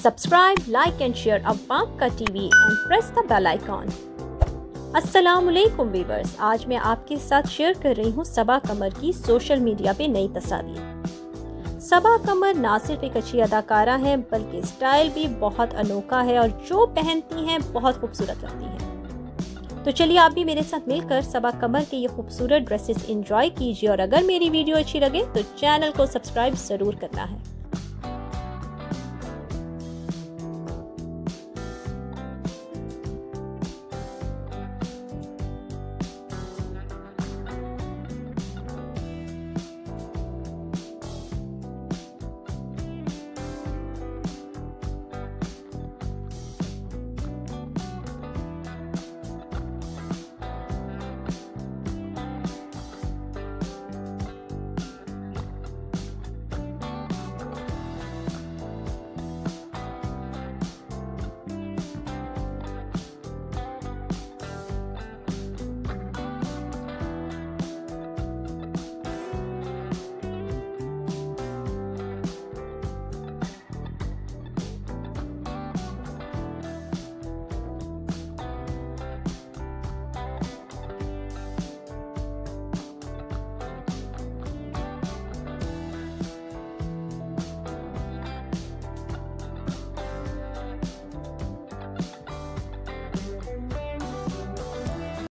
Subscribe, like and share Awam का TV and press the bell icon. अस्सलामुअलैकुम viewers, आज मैं आपके साथ शेयर कर रही हूँ सबा कमर की सोशल मीडिया पे नई तस्वीर। सबा कमर ना सिर्फ एक अच्छी अदाकारा है बल्कि स्टाइल भी बहुत अनोखा है और जो पहनती हैं बहुत खूबसूरत लगती हैं। तो चलिए आप भी मेरे साथ मिलकर सबा कमर के ये खूबसूरत ड्रेसेस एंजॉय कीजिए और अगर मेरी वीडियो अच्छी लगे तो चैनल को सब्सक्राइब ज़रूर करना है।